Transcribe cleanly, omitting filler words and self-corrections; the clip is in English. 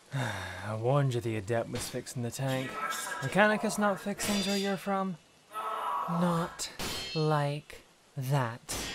I warned you the adept was fixing the tank. Mechanicus not fix things where you're from? Not like that.